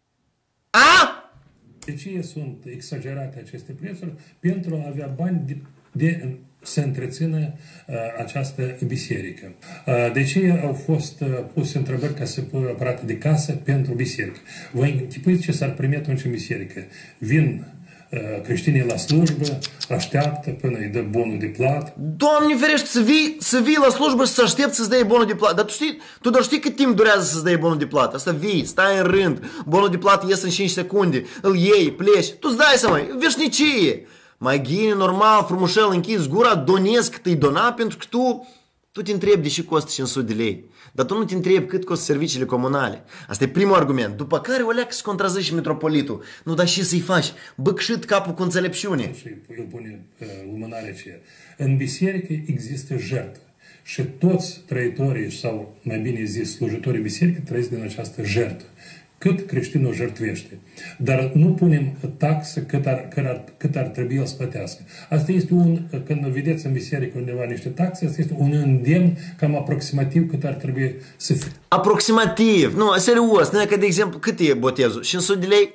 A? De ce sunt exagerate aceste prețuri? Pentru a avea bani de, de să întrețină uh, această biserică. Uh, de ce au fost uh, puse întrebări ca să pui aparate de casă pentru biserică? Vă închipuiți ce s-ar primi atunci în biserică? Vin creștinii la slujbă așteaptă până îi dă bonul de plată. Doamne ferește, să vii, să vii la slujbă și să aștepți să-ți dai bonul de plată. Dar tu știi, tu doar știi cât timp durează să-ți dai bonul de plată. Asta vii, stai în rând, bonul de plată ies în cinci secunde, îl iei, pleci, tu-ți dai seama, veșnicie. Mai ghine, normal, frumușel, închizi gura, donezi cât îi dona, pentru că tu, tu te întrebi de ce costă cinci sute de lei. Dar tu nu te întrebi cât costă serviciile comunale. Asta e primul argument. După care o leacă să contrazici mitropolitul. Nu, dar și să-i faci? Băcșit capul cu înțelepciune. Și el pune uh, lumânarea aceea. În biserică există jertfă. Și toți trăitorii, sau mai bine zis, slujitorii bisericii trăiesc din această jertfă. Cât creștinul jertvește. Dar nu punem taxă cât ar, cât ar, cât ar trebui el să plătească. Asta este un, când vedeți în biserică undeva niște taxe, asta este un îndemn cam aproximativ cât ar trebui să fie. Aproximativ. Nu, serios. Nu e că, de exemplu, cât e botezul? cinci sute de lei?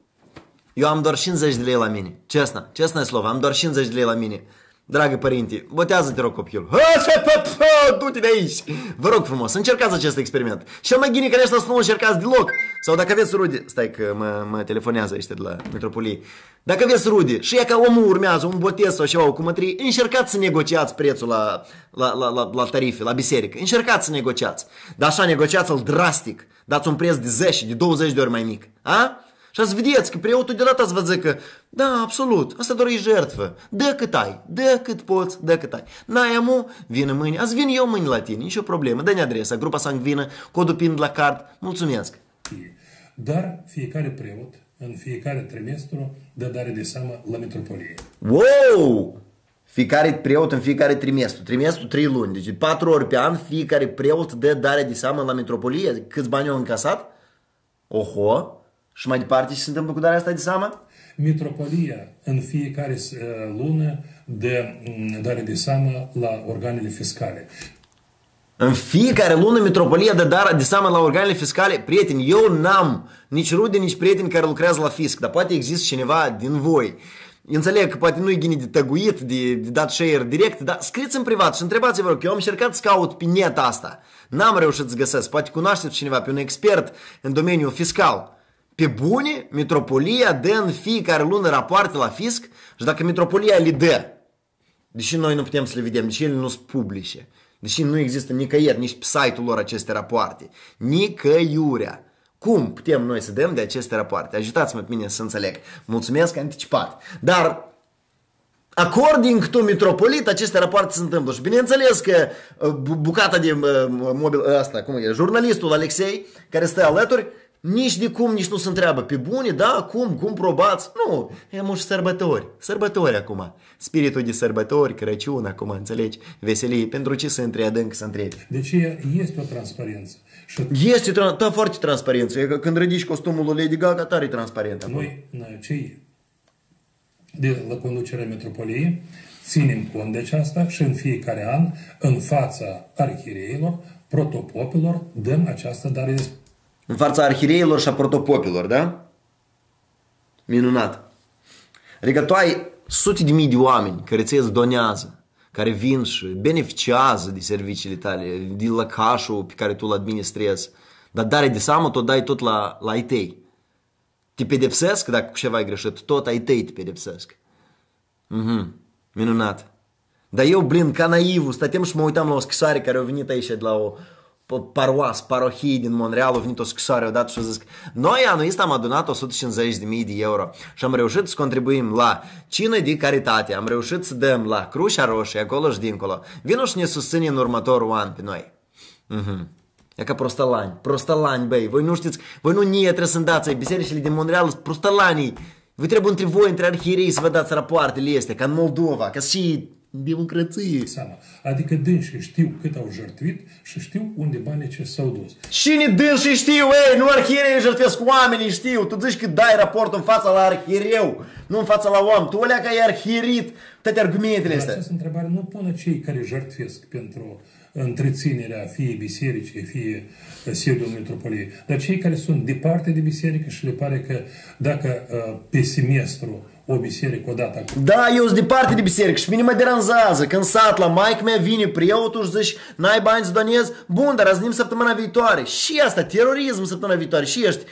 Eu am doar cincizeci de lei la mine. Cesna, cesna e slova, am doar cincizeci de lei la mine. Dragă părinte, botează-te rog copilul. Du-te de aici. Vă rog frumos, încercați acest experiment. Cel mai ghine, конечно, să nu încercați deloc. Sau dacă aveți rude, stai că mă, mă telefonează ăștia de la metropolie. Dacă aveți rude și e ca omul urmează un botez sau ceva, o cumătrie, încercați să negociați prețul la, la, la, la, la tarife, la biserică. Încercați să negociați. Dar așa negociați-l drastic. Dați un preț de zece, de douăzeci de ori mai mic. A? Și ați vedeți că preotul deodată ați vă zică, da, absolut, asta doar e jertfă. Dă cât ai, dă cât poți, dă cât ai. N-ai amu, vină mâine, azi vin eu mâine la tine, nicio problemă. Dă-ne adresa, grupa Sangvină, codul PIN la card, mulțumesc. Dar fiecare preot, în fiecare trimestru, dă dare de seamă la metropolie. Wow! Fiecare preot în fiecare trimestru, trimestru trei luni, deci patru ori pe an, fiecare preot dă dare de seamă la metropolie. Câți bani au încasat? Oho! Și mai departe ce se întâmplă cu darea asta de seamă? Metropolia în fiecare lună dă dare de seamă la organele fiscale. În fiecare lună metropolia dă dare de seamă la organele fiscale? Prieteni, eu n-am nici rude, nici prieteni care lucrează la fisc, dar poate există cineva din voi. Înțeleg că poate nu-i gândit de tăguit, de, de dat share direct, dar scrieți în privat și întrebați-vă rog, eu am încercat să caut pe net asta. N-am reușit să găsesc, poate cunoașteți cineva pe un expert în domeniul fiscal. Pe bune, metropolia dă în fiecare lună rapoarte la fisc și dacă metropolia le dă, deși noi nu putem să le vedem, deși ele nu sunt publice, deși nu există nicăieri, nici pe site-ul lor aceste rapoarte, nicăiurea. Cum putem noi să dăm de aceste rapoarte? Ajutați-mă pe mine să înțeleg. Mulțumesc anticipat. Dar, according to metropolit, aceste rapoarte se întâmplă. Și bineînțeles că bucata de mobil, asta, cum e, jurnalistul Alexei, care stă alături, nici de cum, nici nu se întreabă. Pe bune, da, cum, cum probați? Nu, e mult sărbători. Sărbători acum. Spiritul de sărbători, Crăciun acum, înțelegi? Veselie. Pentru ce să întrebi adânc, să întrebi? Deci este o transparență. Și este da, foarte transparență. E că când ridici costumul lui Lady Gaga, tare transparent acum. Noi, cei de la conducerea metropoliei, ținem cont de aceasta și în fiecare an, în fața arhiereilor, protopopilor, dăm această dare de în fața arhiereilor și a protopopilor, da? Minunat. Adică tu ai sute de mii de oameni care ți-ți donează, care vin și beneficiază de serviciile tale, de lăcașul pe care tu îl administrezi, dar dare de seamă tot dai tot la, la ai tăi. Te pedepsesc dacă cu ceva ai greșit, tot ai tăi te pedepsesc. Mhm, minunat. Dar eu, blin, ca naivul, stăteam și mă uitam la o scrisoare care a venit aici de la o paroas, parohie din Montreal, a venit o scrisoare odată și a zis noi anul ăsta am adunat o sută cincizeci de mii de euro și am reușit să contribuim la cină de caritate, am reușit să dăm la Crucea Roșie, acolo și dincolo. Vino și ne susține în următorul an pe noi. Mhm. E ca prostălani, prostălani, băi, voi nu știți, voi nu nie trebuie să dați, bisericile din Montreal sunt prostălanii. Voi trebuie între voi, între arhierei să vă dați rapoartele astea, ca în Moldova, ca și democrație. Seama. Adică dânsii știu cât au jertfit și știu unde banii ce s-au dus. Cine dânsii știu, ei, nu arhierei jertfesc oamenii, știu. Tu zici că dai raportul în fața la arhiereu, nu în fața la om. Tu alea că ai arhierit toate argumentele astea. Această întrebare nu pune cei care jertfesc pentru întreținerea fie bisericii, fie sediul metropoliei, dar cei care sunt departe de biserică și le pare că dacă pe semestru o biserică odată acum. Da, eu sunt departe de biserică și mine mă deranjează. Când sat la maică mea vine preotul și zici, n-ai bani să donezi? Bun, dar răznim săptămâna viitoare. Și asta, terorism săptămâna viitoare. Și ești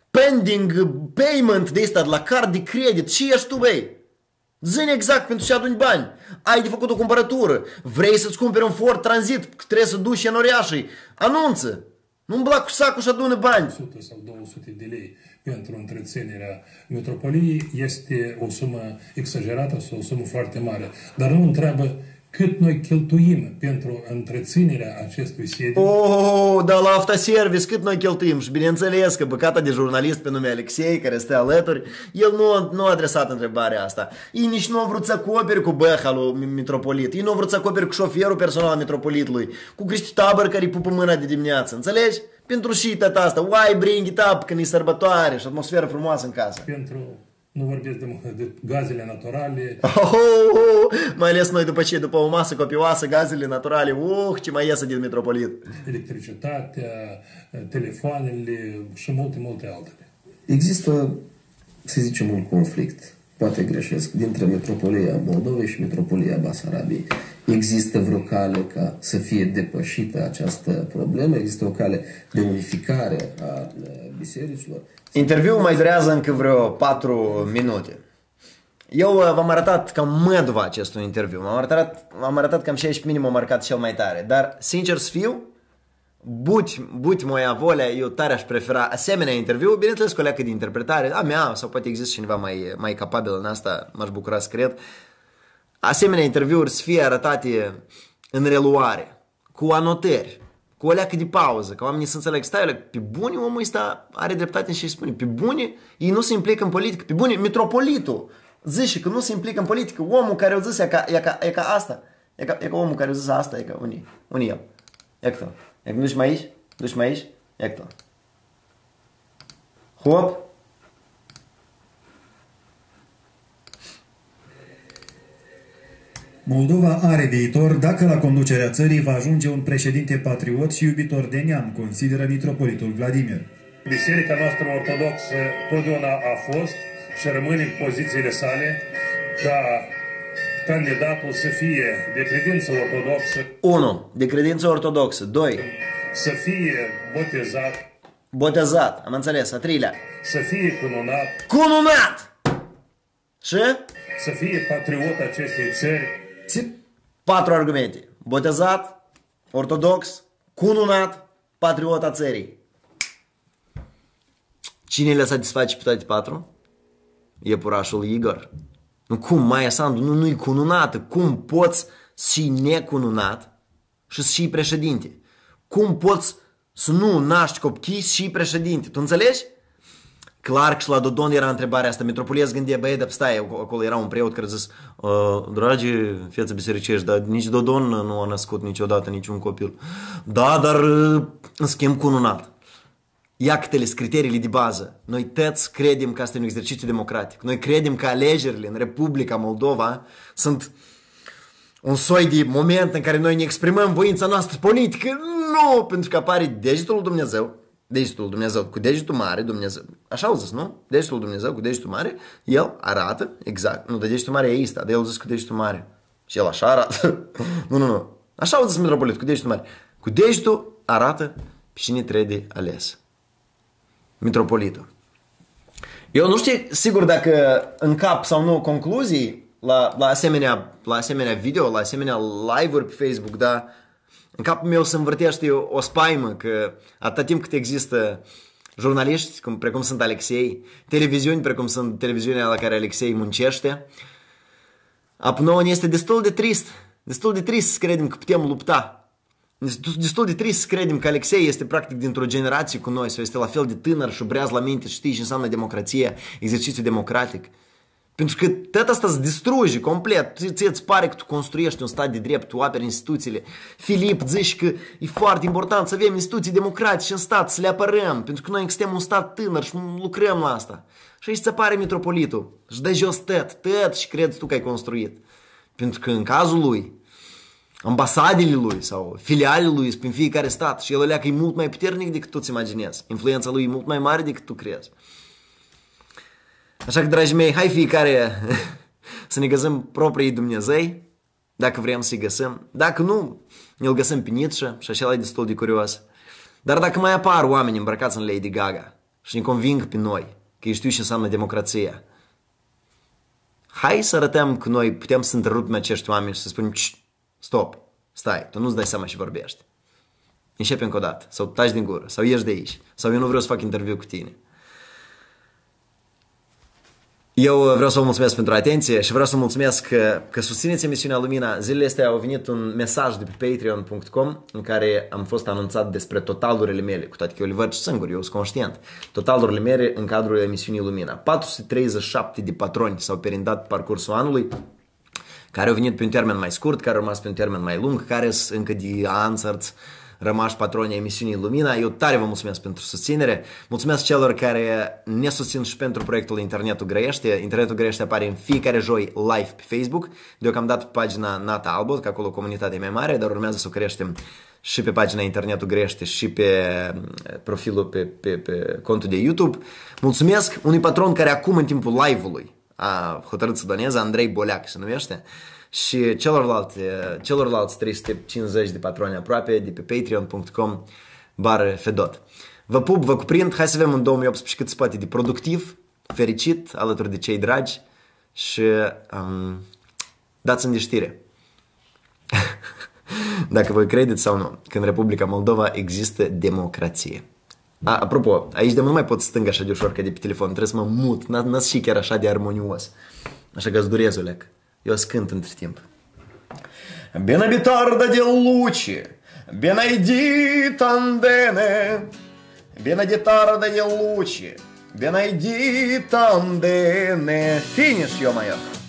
pending payment de ăsta, de la card de credit. Ce ești tu, băi? Zi-ne exact pentru ce aduni bani. Ai de făcut o cumpărătură. Vrei să-ți cumperi un Ford Transit, trebuie să duci în oriașii. Anunță. Nu-mi bla cu sacul și adună bani. o sută sau două sute de lei pentru întreținerea metropoliei este o sumă exagerată sau o sumă foarte mare. Dar nu întreabă cât noi cheltuim pentru întreținerea acestui sediu. Oh, dar la autoservice cât noi cheltuim? Și bineînțeles că băcata de jurnalist pe nume Alexei, care stă alături, el nu, nu a adresat întrebarea asta. Ei nici nu au vrut să acoperi cu băha lui Mitropolit. Ei nu au vrut să acoperi cu șoferul personal al Mitropolitului, cu Cristi Tabăr care îi pupă mâna de dimineață. Înțelegi? Pentru și tata asta. Why bring it up când e sărbătoare și atmosferă frumoasă în casă? Pentru... Nu vorbesc de, de gazele naturale. Oh, oh, oh, mai ales noi după ce, după o masă copioasă, gazele naturale, uh, ce mai iese din Mitropolit. Electricitatea, telefoanele și multe, multe altele. Există, să zicem, un conflict, poate greșesc, dintre Metropolia Moldovei și Metropolia Basarabiei. Există vreo cale ca să fie depășită această problemă? Există o cale de unificare a bisericilor? Interviul mai durează încă vreo patru minute. Eu v-am arătat cam măduva acestui interviu. M-am arătat, m-am arătat cam șaisprezece minim m-am marcat cel mai tare. Dar, sincer să fiu, buti, buti moia volea, eu tare aș prefera asemenea interviu, bineînțeles cu o leacă de interpretare, a mea, sau poate există cineva mai, mai capabil în asta, m-aș bucura să cred. Asemenea interviuri să fie arătate în reluare, cu anotări, cu o leacă de pauză, ca oamenii să înțeleg, stai, olea, pe bune omul ăsta are dreptate și îi spune, pe bune ei nu se implică în politică, pe bune Mitropolitul zice că nu se implică în politică, omul care o zis e ca, e ca, e ca asta, e ca, e ca omul care o zis asta, e ca unii, unii el, e ca e duci mai aici, duci mai aici, e ca hop. Moldova are viitor dacă la conducerea țării va ajunge un președinte patriot și iubitor de neam, consideră Mitropolitul Vladimir. Biserica noastră ortodoxă totdeauna a fost și rămâne în pozițiile sale ca candidatul să fie de credință ortodoxă. unu. De credință ortodoxă. doi. Să fie botezat. Botezat, am înțeles. A treilea. Să fie cununat. Cununat! Și? Să fie patriot acestei țări. Patru argumente. Botezat, ortodox, cununat, patriot a țării. Cine le satisface pe toate patru? Iepurașul Igor. Nu, cum, Maia Sandu, nu, nu-i cununată. Cum poți și necununat și și președinte? Cum poți să nu naști copii și președinte? Tu înțelegi? Clar că și la Dodon era întrebarea asta. Mitropolia îți gândea, băie, dar stai, acolo era un preot care a zis, dragi fieți bisericești, dar nici Dodon nu a născut niciodată niciun copil. Da, dar în schimb cununat. Iactele, criteriile de bază. Noi toți credem că asta e un exercițiu democratic. Noi credem că alegerile în Republica Moldova sunt un soi de moment în care noi ne exprimăm voința noastră politică. Nu! Pentru că apare degetul lui Dumnezeu. Degetul lui Dumnezeu cu degetul mare, Dumnezeu. Așa au zis, nu? Degetul lui Dumnezeu cu degetul mare, el arată exact. Nu, de degetul mare e ăsta, de el a zis cu degetul mare. Și el așa arată. Nu, nu, nu. Așa au zis Mitropolit, cu degetul mare. Cu degetul arată pe cine trebuie ales. Mitropolitul. Eu nu știu sigur dacă încap sau nu concluzii la, la, asemenea, la asemenea video, la asemenea live-uri pe Facebook, dar în capul meu se învârtește o spaimă că atâta timp cât există jurnaliști, cum, precum sunt Alexei, televiziuni, precum sunt televiziunea la care Alexei muncește, apoi este destul de trist, destul de trist să credem că putem lupta. Destul de trist să credem că Alexei este practic dintr-o generație cu noi sau este la fel de tânăr și breaz la minte și știi ce înseamnă democrație, exercițiu democratic. Pentru că tot asta se distruge complet. Ție îți pare că tu construiești un stat de drept, tu aperi instituțiile. Filip zici că e foarte important să avem instituții democratice în stat, să le apărăm, pentru că noi suntem un stat tânăr și lucrăm la asta. Și aici ți pare Mitropolitul. Și dă jos tot, tot și crezi tu că ai construit. Pentru că în cazul lui, ambasadele lui sau filialele lui sunt prin fiecare stat și el ăleacă e mult mai puternic decât tu îți imaginezi. Influența lui e mult mai mare decât tu crezi. Așa că, dragii mei, hai fiecare să ne găsim proprii Dumnezei, dacă vrem să-i găsim. Dacă nu, ne-l găsim pe Nietzsche și așa e destul de curios. Dar dacă mai apar oameni îmbrăcați în Lady Gaga și ne conving pe noi că ei știu ce înseamnă democrația. Hai să arătăm că noi putem să întrerupem acești oameni și să spunem stop, stai, tu nu-ți dai seama și vorbești. Începe încă o dată, sau taci din gură, sau ieși de aici, sau eu nu vreau să fac interviu cu tine. Eu vreau să vă mulțumesc pentru atenție și vreau să vă mulțumesc că, că susțineți emisiunea Lumina. Zilele astea au venit un mesaj de pe patreon punct com în care am fost anunțat despre totalurile mele, cu toate că eu le văd singur, eu sunt conștient. Totalurile mele în cadrul emisiunii Lumina. patru sute treizeci și șapte de patroni s-au perindat pe parcursul anului, care au venit pe un termen mai scurt, care au rămas pe un termen mai lung, care sunt încă de ansărți rămași patroni emisiunii Lumina. Eu tare vă mulțumesc pentru susținere. Mulțumesc celor care ne susțin și pentru proiectul Internetul Grăiește. Internetul Grăiește apare în fiecare joi live pe Facebook. Deocamdată pe pagina Nata Albot, că acolo comunitatea e mai mare, dar urmează să o creștem și pe pagina Internetul Grăiește și pe profilul, pe, pe, pe contul de YouTube. Mulțumesc unui patron care acum în timpul live-ului a hotărât să doneze, Andrei Boleac se numește, și celorlalți, celorlalți trei sute cincizeci de patroni aproape de pe patreon punct com bară Fedot. Vă pup, vă cuprind, hai să vedem în două mii optsprezece cât se poate de productiv, fericit, alături de cei dragi și um, dați-mi de știre. Dacă voi credeți sau nu că în Republica Moldova există democrație. A, apropo, aici de mult nu mai pot stânga așa de ușor ca de pe telefon, trebuie să mă mut, n-ați și chiar așa de armonios. Așa că-ți durez, Olec. Eu scânt între timp. Бенабитарда де лучи, бенайди тандене, бенадитарда де лучи, бенайди тандене. Финиш, ё-моё!